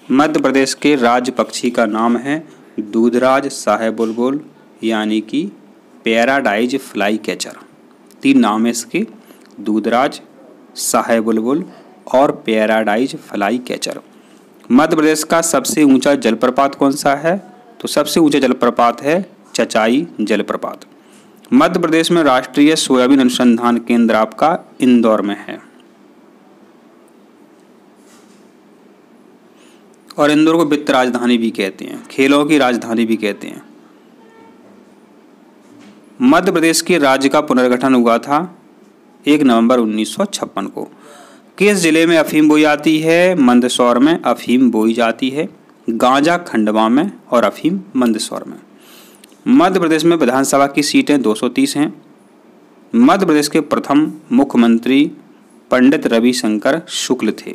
मध्य प्रदेश के राज्य पक्षी का नाम है दूधराज शाह बुलबुल यानी कि पैराडाइज फ्लाई कैचर। 3 नाम है इसके, दूधराज, शाह बुलबुल और paradise flycatcher. Madhya Pradesh का सबसे ऊंचा जलप्रपात कौन सा है? तो सबसे ऊंचा जलप्रपात है चचाई जलप्रपात। मध्य प्रदेश में राष्ट्रीय सोयाबीन अनुसंधान केंद्र आपका इंदौर में है और इंदौर को वित्त राजधानी भी कहते हैं, खेलों की राजधानी भी कहते हैं। मध्य प्रदेश के राज्य का पुनर्गठन हुआ था 1 नवंबर 1956 को। किस जिले में अफीम बोई जाती है? मंदसौर में अफीम बोई जाती है, गांजा खंडवा में और अफीम मंदसौर में। मध्य प्रदेश में विधानसभा की सीटें 230 हैं। मध्य प्रदेश के प्रथम मुख्यमंत्री पंडित रविशंकर शुक्ल थे।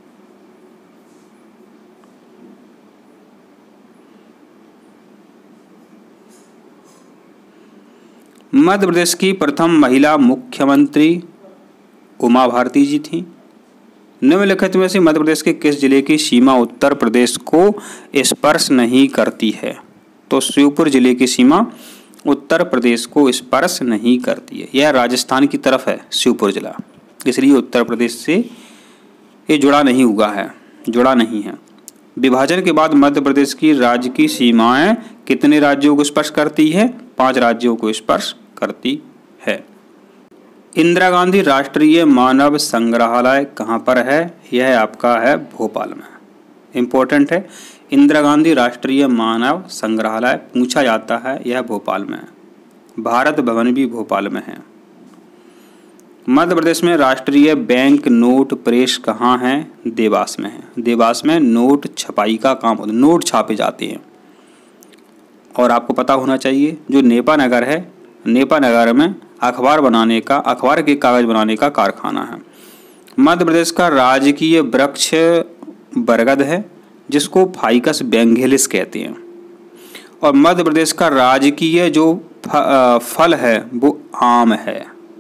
मध्य प्रदेश की प्रथम महिला मुख्यमंत्री उमा भारती जी थी। निम्नलिखित में से मध्य प्रदेश के किस जिले की सीमा उत्तर प्रदेश को स्पर्श नहीं करती है? तो श्योपुर जिले की सीमा उत्तर प्रदेश को स्पर्श नहीं करती है। यह राजस्थान की तरफ है श्योपुर जिला, इसलिए उत्तर प्रदेश से ये जुड़ा नहीं है। विभाजन के बाद मध्य प्रदेश की राज्य की सीमाएं कितने राज्यों को स्पर्श करती है? 5 राज्यों को स्पर्श करती है। इंदिरा गांधी राष्ट्रीय मानव संग्रहालय कहाँ पर है? यह आपका है भोपाल में। इम्पोर्टेंट है, इंदिरा गांधी राष्ट्रीय मानव संग्रहालय पूछा जाता है, यह भोपाल में है। भारत भवन भी भोपाल में है। मध्य प्रदेश में राष्ट्रीय बैंक नोट प्रेस कहाँ है? देवास में है। देवास में नोट छपाई का काम होता है, नोट छापे जाते हैं। और आपको पता होना चाहिए जो नेपा नगर है, नेपा नगर में अखबार के कागज बनाने का कारखाना है। मध्य प्रदेश का राजकीय वृक्ष बरगद है, जिसको फाइकस बेंगेलिस कहते हैं। और मध्य प्रदेश का राजकीय जो फल है वो आम है।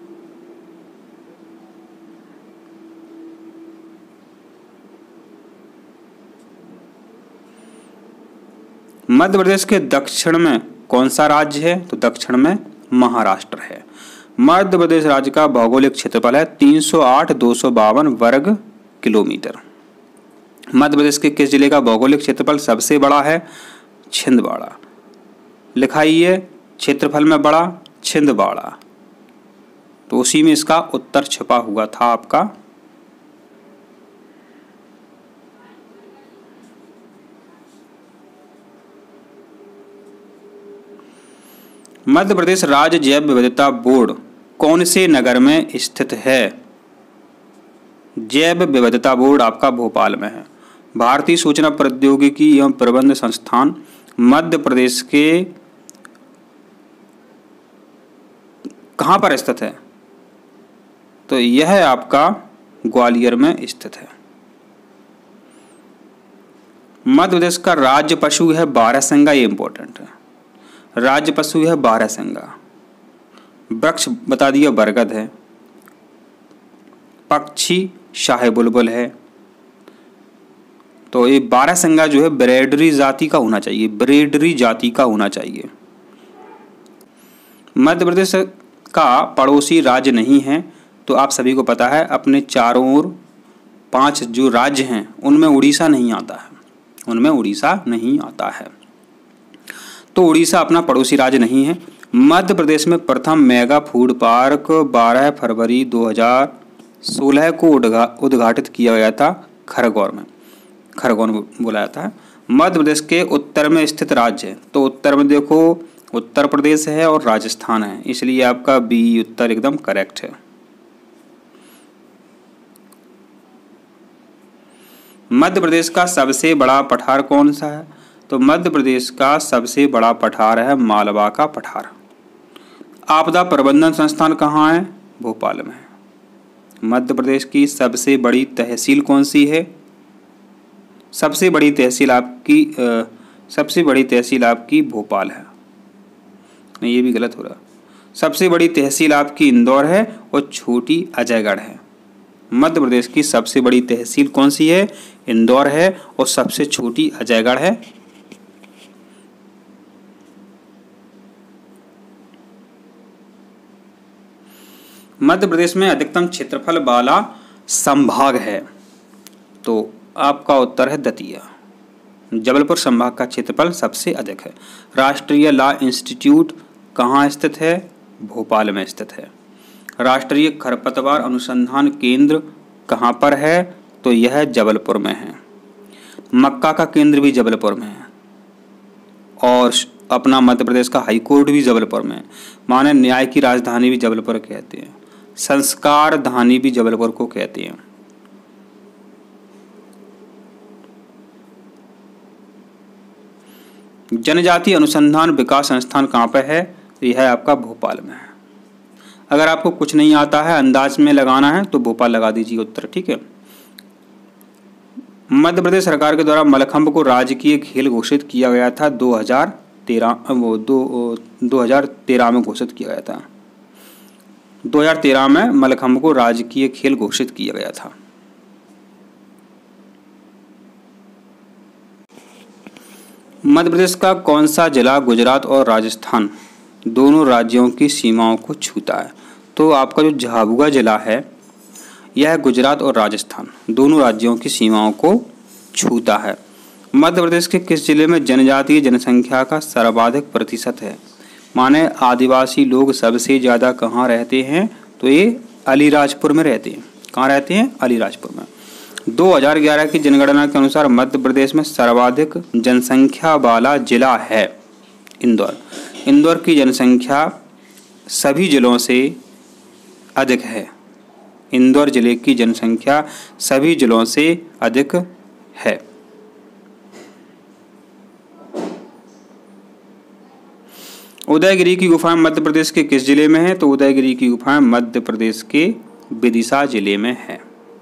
मध्य प्रदेश के दक्षिण में कौन सा राज्य है? तो दक्षिण में महाराष्ट्र है। मध्य प्रदेश राज्य का भौगोलिक क्षेत्रफल है 308,252 वर्ग किलोमीटर। मध्य प्रदेश के किस जिले का भौगोलिक क्षेत्रफल सबसे बड़ा है? छिंदवाड़ा। लिखाइए क्षेत्रफल में बड़ा छिंदवाड़ा, तो उसी में इसका उत्तर छिपा हुआ था आपका। मध्य प्रदेश राज्य जैव विविधता बोर्ड कौन से नगर में स्थित है? जैव विविधता बोर्ड आपका भोपाल में है। भारतीय सूचना प्रौद्योगिकी एवं प्रबंध संस्थान मध्य प्रदेश के कहाँ पर स्थित है? तो यह आपका ग्वालियर में स्थित है। मध्य प्रदेश का राज्य पशु है बारहसिंगा, ये इंपॉर्टेंट है। राज्य पशु है बारहसिंगा। वृक्ष बता दिया बरगद है। पक्षी शाह बुलबुल है। तो ये बारहसिंगा जो है ब्रेडरी जाति का होना चाहिए, ब्रेडरी जाति का होना चाहिए। मध्य प्रदेश का पड़ोसी राज्य नहीं है, तो आप सभी को पता है अपने चारों ओर 5 जो राज्य हैं उनमें उड़ीसा नहीं आता है, तो उड़ीसा अपना पड़ोसी राज्य नहीं है। मध्य प्रदेश में प्रथम मेगा फूड पार्क 12 फरवरी 2016 को उद्घाटित किया गया था खरगोन बोला जाता है। मध्य प्रदेश के उत्तर में स्थित राज्य है, तो उत्तर में देखो उत्तर प्रदेश है और राजस्थान है, इसलिए आपका बी उत्तर एकदम करेक्ट है। मध्य प्रदेश का सबसे बड़ा पठार कौन सा है? तो मध्य प्रदेश का सबसे बड़ा पठार है मालवा का पठार। आपदा प्रबंधन संस्थान कहाँ है? भोपाल में है। मध्य प्रदेश की सबसे बड़ी तहसील कौन सी है? सबसे बड़ी तहसील आपकी भोपाल है। नहीं, ये भी गलत हो रहा। सबसे बड़ी तहसील आपकी इंदौर है और छोटी अजयगढ़ है। मध्य प्रदेश की सबसे बड़ी तहसील कौन सी है? इंदौर है। और सबसे छोटी अजयगढ़ है। मध्य प्रदेश में अधिकतम क्षेत्रफल वाला संभाग है, तो आपका उत्तर है दतिया। जबलपुर संभाग का क्षेत्रफल सबसे अधिक है। राष्ट्रीय लॉ इंस्टीट्यूट कहाँ स्थित है? भोपाल में स्थित है। राष्ट्रीय खरपतवार अनुसंधान केंद्र कहाँ पर है? तो यह जबलपुर में है। मक्का का केंद्र भी जबलपुर में है। और अपना मध्य प्रदेश का हाई कोर्ट भी जबलपुर में है। माने न्याय की राजधानी भी जबलपुर कहते हैं। संस्कार धानी भी जबलपुर को कहते हैं। जनजाति अनुसंधान विकास संस्थान कहाँ पर है? तो यह आपका भोपाल में है। अगर आपको कुछ नहीं आता है, अंदाज में लगाना है, तो भोपाल लगा दीजिए उत्तर, ठीक है। मध्य प्रदेश सरकार के द्वारा मलखंभ को राजकीय खेल घोषित किया गया था 2013 में घोषित किया गया था। 2013 में मलखंभ को राजकीय खेल घोषित किया गया था। मध्य प्रदेश का कौन सा जिला गुजरात और राजस्थान दोनों राज्यों की सीमाओं को छूता है? तो आपका जो झाबुआ जिला है यह गुजरात और राजस्थान दोनों राज्यों की सीमाओं को छूता है। मध्य प्रदेश के किस जिले में जनजातीय जनसंख्या का सर्वाधिक प्रतिशत है? माने आदिवासी लोग सबसे ज़्यादा कहाँ रहते हैं? तो ये अलीराजपुर में रहते हैं। कहाँ रहते हैं? अलीराजपुर में। 2011 की जनगणना के अनुसार मध्य प्रदेश में सर्वाधिक जनसंख्या वाला जिला है इंदौर। इंदौर की जनसंख्या सभी जिलों से अधिक है। इंदौर जिले की जनसंख्या सभी जिलों से अधिक है। उदयगिरी की गुफाएं मध्य प्रदेश के किस जिले में है? तो उदयगिरी की गुफाएं मध्य प्रदेश के विदिशा जिले में है।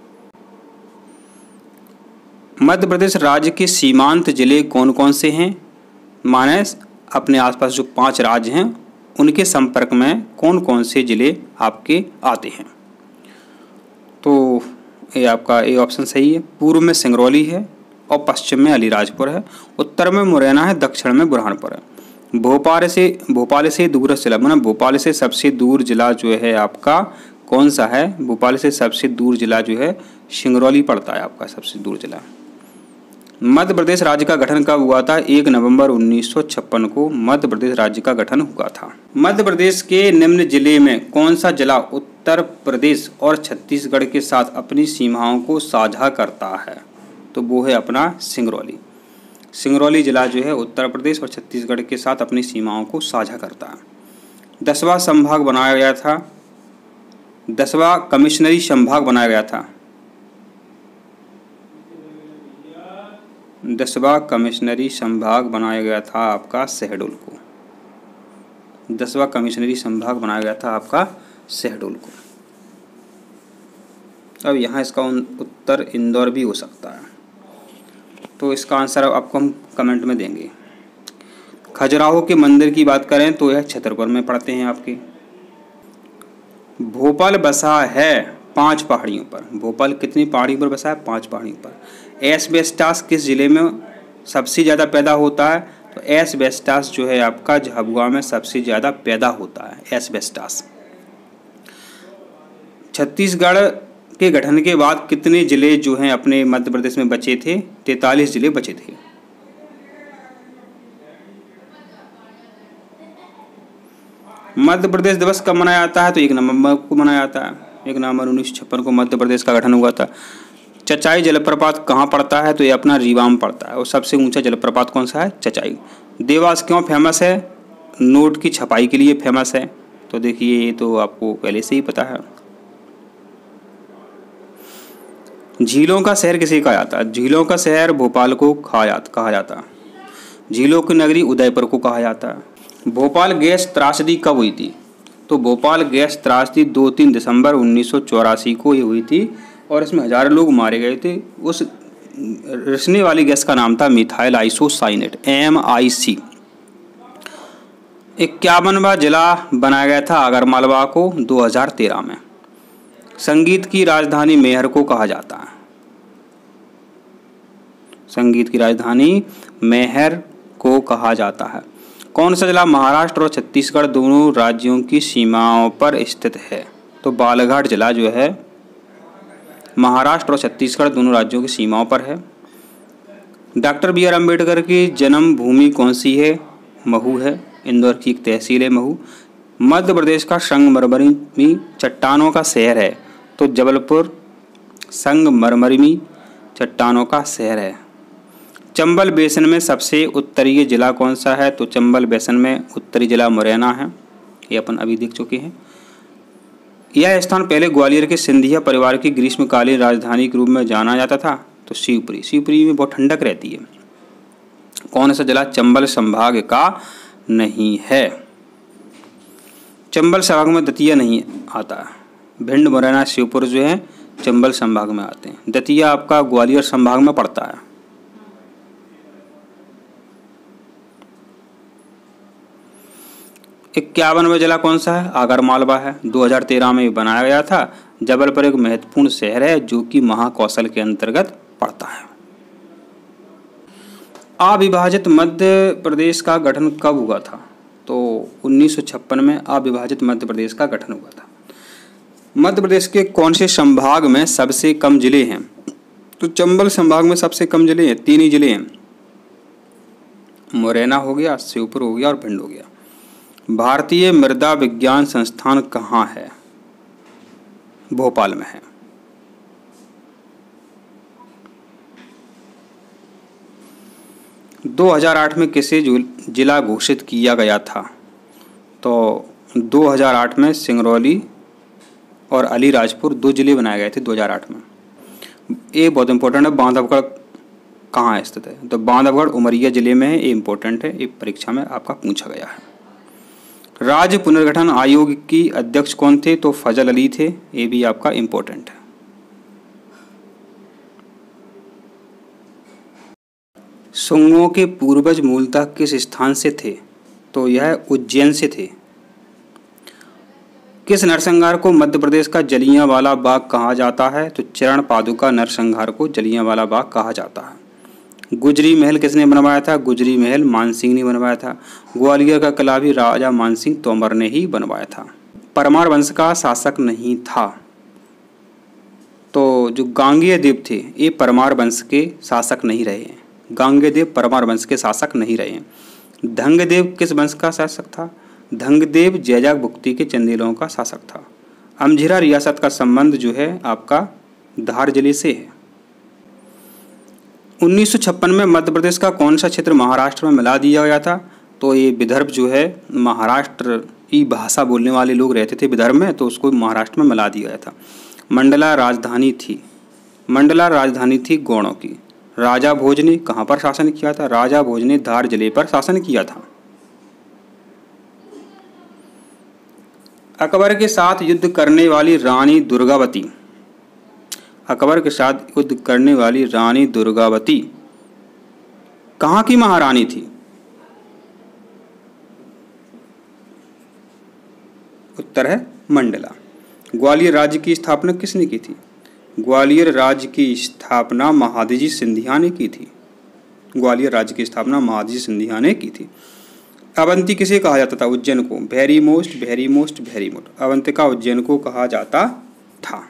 मध्य प्रदेश राज्य के सीमांत जिले कौन कौन से हैं? माने अपने आसपास जो 5 राज्य हैं उनके संपर्क में कौन कौन से जिले आपके आते हैं? तो ये आपका ए ऑप्शन सही है। पूर्व में सिंगरौली है और पश्चिम में अलीराजपुर है। उत्तर में मुरैना है, दक्षिण में बुरहानपुर है। भोपाल से दूरस्थ जिला, माना भोपाल से सबसे दूर जिला जो है आपका कौन सा है? भोपाल से सबसे दूर जिला जो है सिंगरौली पड़ता है आपका सबसे दूर जिला। मध्य प्रदेश राज्य का गठन कब हुआ था? 1 नवंबर 1956 को मध्य प्रदेश राज्य का गठन हुआ था। मध्य प्रदेश के निम्न जिले में कौन सा जिला उत्तर प्रदेश और छत्तीसगढ़ के साथ अपनी सीमाओं को साझा करता है? तो वो है अपना सिंगरौली। सिंगरौली जिला जो है उत्तर प्रदेश और छत्तीसगढ़ के साथ अपनी सीमाओं को साझा करता है। 10वां संभाग बनाया गया था, 10वां कमिश्नरी संभाग बनाया गया था। 10वां कमिश्नरी संभाग बनाया गया था आपका शहडोल को। 10वां कमिश्नरी संभाग बनाया गया था आपका शहडोल को। अब यहाँ इसका उत्तर इंदौर भी हो सकता है, तो इसका आंसर आपको हम कमेंट में देंगे। खजुराहो के मंदिर की बात करें तो यह छतरपुर में पड़ते हैं आपके। भोपाल बसा है 5 पहाड़ियों पर। भोपाल कितनी पहाड़ियों पर बसा है? 5 पहाड़ियों पर। एस्बेस्टास किस जिले में सबसे ज़्यादा पैदा होता है? तो एस्बेस्टास जो है आपका झाबुआ में सबसे ज़्यादा पैदा होता है एस्बेस्टास। छत्तीसगढ़ के गठन के बाद कितने जिले जो हैं अपने मध्य प्रदेश में बचे थे? 43 जिले बचे थे। मध्य प्रदेश दिवस कब मनाया जाता है? तो 1 नवंबर को मनाया जाता है। 1 नवंबर 1956 को मध्य प्रदेश का गठन हुआ था। चचाई जलप्रपात कहाँ पड़ता है? तो ये अपना रीवा में पड़ता है। और सबसे ऊंचा जलप्रपात कौन सा है? चचाई। देवास क्यों फेमस है? नोट की छपाई के लिए फेमस है। तो देखिए ये तो आपको पहले से ही पता है। झीलों का शहर किसे कहा जाता है? झीलों का शहर भोपाल को कहा जाता है। झीलों की नगरी उदयपुर को कहा जाता है। भोपाल गैस त्रासदी कब हुई थी? तो भोपाल गैस त्रासदी 2-3 दिसंबर 1984 को ये हुई थी और इसमें हजारों लोग मारे गए थे। उस रिसने वाली गैस का नाम था मिथाइल आइसोसाइनेट, MIC। 51वां जिला बनाया गया था आगरमालवा को 2013 में। संगीत की राजधानी मैहर को कहा जाता है? संगीत की राजधानी मैहर को कहा जाता है। कौन सा जिला महाराष्ट्र और छत्तीसगढ़ दोनों राज्यों की सीमाओं पर स्थित है? तो बालाघाट जिला जो है महाराष्ट्र और छत्तीसगढ़ दोनों राज्यों की सीमाओं पर है। डॉक्टर बी आर अम्बेडकर की जन्म भूमि कौन सी है? महू है, इंदौर की एक तहसील है महू। मध्य प्रदेश का संगमरमरी चट्टानों का शहर है? तो जबलपुर संगमरमरी चट्टानों का शहर है। चंबल बेसिन में सबसे उत्तरीय जिला कौन सा है? तो चंबल बेसिन में उत्तरी जिला मुरैना है, ये अपन अभी देख चुके हैं। यह स्थान पहले ग्वालियर के सिंधिया परिवार की ग्रीष्मकालीन राजधानी के रूप में जाना जाता था। तो शिवपुरी, शिवपुरी में बहुत ठंडक रहती है। कौन सा जिला चंबल संभाग का नहीं है? चंबल संभाग में दतिया नहीं आता है। भिंड, मुरैना, शिवपुर जो है चंबल संभाग में आते हैं। दतिया आपका ग्वालियर संभाग में पड़ता है। 51वां जिला कौन सा है? आगरमालवा है। 2013 में बनाया गया था। जबलपुर एक महत्वपूर्ण शहर है जो कि महाकौशल के अंतर्गत पड़ता है। अविभाजित मध्य प्रदेश का गठन कब हुआ था? तो 1956 में अविभाजित मध्य प्रदेश का गठन हुआ था। मध्य प्रदेश के कौन से संभाग में सबसे कम जिले हैं? तो चंबल संभाग में सबसे कम जिले हैं, 3 ही जिले हैं, मुरैना हो गया, शिवपुर हो गया और भिंड हो गया। भारतीय मृदा विज्ञान संस्थान कहाँ है? भोपाल में है। दो 2008 में किसे जिला घोषित किया गया था? तो 2008 में सिंगरौली और अलीराजपुर 2 जिले बनाए गए थे 2008 में। ये बहुत इंपॉर्टेंट है। बांधवगढ़ कहाँ स्थित है? तो बांधवगढ़ उमरिया जिले में है। ये इंपॉर्टेंट है, ये परीक्षा में आपका पूछा गया है। राज्य पुनर्गठन आयोग की अध्यक्ष कौन थे? तो फजल अली थे। ये भी आपका इंपॉर्टेंट है। शुंगों के पूर्वज मूलतः किस स्थान से थे? तो यह उज्जैन से थे। किस नरसंहार को मध्य प्रदेश का जलियांवाला बाग कहा जाता है? तो चरण पादुका नरसंहार को जलियांवाला बाग कहा जाता है। गुजरी महल किसने बनवाया था? गुजरी महल मानसिंह ने बनवाया था। ग्वालियर का किला भी राजा मानसिंह तोमर ने ही बनवाया था। परमार वंश का शासक नहीं था। तो जो गांगेय देव थे ये परमार वंश के शासक नहीं रहे हैं। गांगेय देव परमार वंश के शासक नहीं रहे हैं। धंगदेव किस वंश का शासक था? धंगदेव जैजाक भुक्ति के चंदेलों का शासक था। अमझिरा रियासत का संबंध जो है आपका धार जिले से है। 1956 में मध्य प्रदेश का कौन सा क्षेत्र महाराष्ट्र में मिला दिया गया था? तो ये विदर्भ जो है महाराष्ट्र की भाषा बोलने वाले लोग रहते थे विदर्भ में, तो उसको महाराष्ट्र में मिला दिया गया था। मंडला राजधानी थी, मंडला राजधानी थी गौड़ों की। राजा भोज ने कहाँ पर शासन किया था? राजा भोज ने धार जिले पर शासन किया था। अकबर के साथ युद्ध करने वाली रानी दुर्गावती, अकबर के साथ युद्ध करने वाली रानी दुर्गावती कहाँ की महारानी थी? उत्तर है मंडला। ग्वालियर राज्य की स्थापना किसने की थी? ग्वालियर राज्य की स्थापना महादजी सिंधिया ने की थी। ग्वालियर राज्य की स्थापना महादजी सिंधिया ने की थी। अवंती किसे कहा जाता था? उज्जैन को। Very most very most very most Avantika Ujjain को कहा जाता था।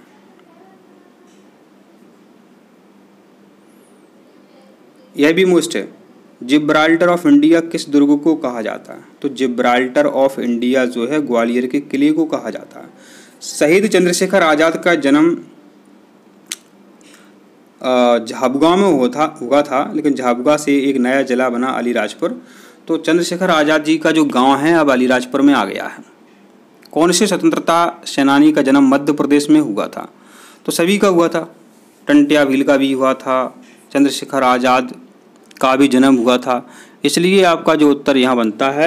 यह भी मोस्ट है। जिब्राल्टर ऑफ इंडिया किस दुर्ग को कहा जाता है? तो जिब्राल्टर ऑफ इंडिया जो है ग्वालियर के किले को कहा जाता है। शहीद चंद्रशेखर आज़ाद का जन्म झाबुआ में हुआ था, लेकिन झाबुआ से एक नया जिला बना अलीराजपुर। तो चंद्रशेखर आज़ाद जी का जो गांव है अब अलीराजपुर में आ गया है। कौन से स्वतंत्रता सेनानी का जन्म मध्य प्रदेश में हुआ था? तो सभी का हुआ था। टंट्या भील का भी हुआ था, चंद्रशेखर आज़ाद का भी जन्म हुआ था। इसलिए आपका जो उत्तर यहाँ बनता है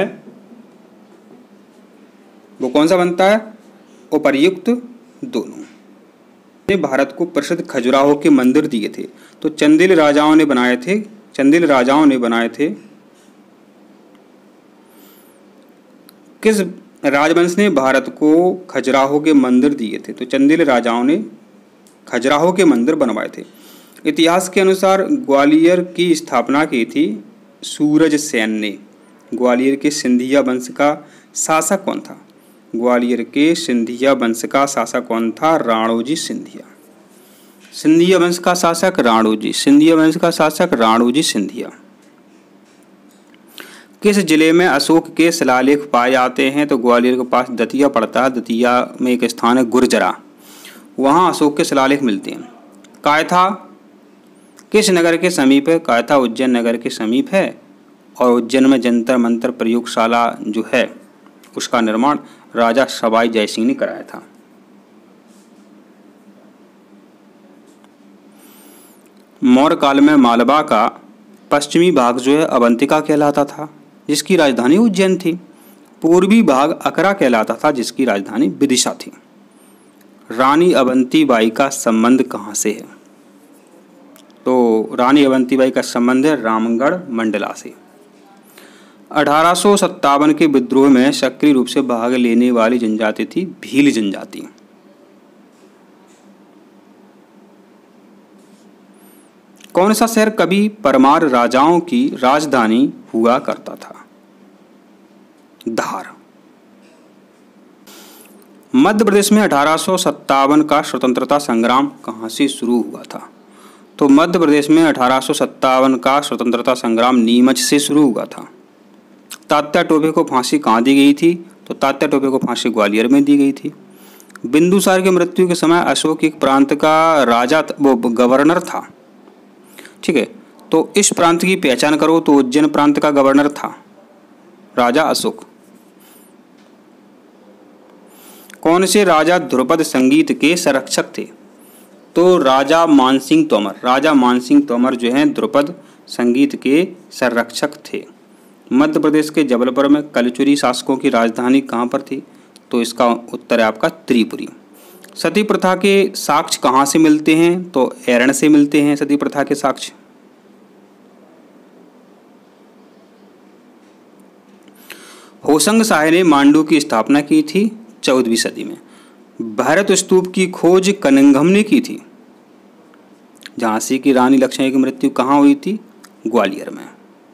वो कौन सा बनता है? उपर्युक्त दोनों। ने भारत को प्रसिद्ध खजुराहो के मंदिर दिए थे। तो चंदेल राजाओं ने बनाए थे। चंदेल राजाओं ने बनाए थे। किस राजवंश ने भारत को खजुराहो के मंदिर दिए थे, तो चंदेल राजाओं ने खजुराहो के मंदिर बनवाए थे। इतिहास के अनुसार ग्वालियर की स्थापना की थी सूरजसेन ने। ग्वालियर के सिंधिया वंश का शासक कौन था? ग्वालियर के सिंधिया वंश का शासक कौन था? राणोजी सिंधिया। सिंधिया वंश का शासक राणोजी, सिंधिया वंश का शासक राणोजी सिंधिया। किस जिले में अशोक के शिलालेख पाए जाते हैं? तो ग्वालियर के पास दतिया पड़ता है, दतिया में एक स्थान है गुर्जरा, वहाँ अशोक के शिलालेख मिलते हैं। कायथा किस नगर के समीप है? कायथा उज्जैन नगर के समीप है, और उज्जैन में जंतर मंतर प्रयोगशाला जो है उसका निर्माण राजा सवाई जयसिंह ने कराया था। मौर्य काल में मालवा का पश्चिमी भाग जो है अवंतिका कहलाता था, जिसकी राजधानी उज्जैन थी। पूर्वी भाग अकरा कहलाता था, जिसकी राजधानी विदिशा थी। रानी अवंतीबाई का संबंध कहाँ से है? तो रानी अवंतीबाई का संबंध है रामगढ़ मंडला से। 1857 के विद्रोह में सक्रिय रूप से भाग लेने वाली जनजाति थी भील जनजाति। कौन सा शहर कभी परमार राजाओं की राजधानी हुआ करता था? धार। मध्य प्रदेश में 1857 का स्वतंत्रता संग्राम कहाँ से शुरू हुआ था? तो मध्य प्रदेश में 1857 का स्वतंत्रता संग्राम नीमच से शुरू हुआ था। तात्या टोपे को फांसी कहाँ दी गई थी? तो तात्या टोपे को फांसी ग्वालियर में दी गई थी। बिंदुसार की मृत्यु के समय अशोक एक प्रांत का राजा वो गवर्नर था, ठीक है। तो इस प्रांत की पहचान करो, तो उज्जैन प्रांत का गवर्नर था राजा अशोक। कौन से राजा ध्रुपद संगीत के संरक्षक थे? तो राजा मानसिंह तोमर। राजा मानसिंह तोमर जो हैं ध्रुपद संगीत के संरक्षक थे। मध्य प्रदेश के जबलपुर में कलचुरी शासकों की राजधानी कहाँ पर थी? तो इसका उत्तर है आपका त्रिपुरी। सती प्रथा के साक्ष्य कहाँ से मिलते हैं? तो एरण से मिलते हैं सती प्रथा के साक्ष्य। होशंग शाह ने मांडू की स्थापना की थी 14वीं सदी में। भरत स्तूप की खोज कनिंघम ने की थी। झांसी की रानी लक्ष्मीबाई की मृत्यु कहाँ हुई थी? ग्वालियर में।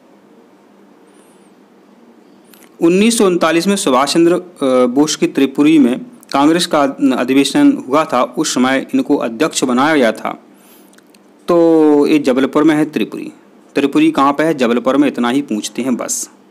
1939 में सुभाष चंद्र बोस की त्रिपुरी में कांग्रेस का अधिवेशन हुआ था, उस समय इनको अध्यक्ष बनाया गया था। तो ये जबलपुर में है त्रिपुरी। त्रिपुरी कहाँ पे है? जबलपुर में। इतना ही पूछते हैं बस।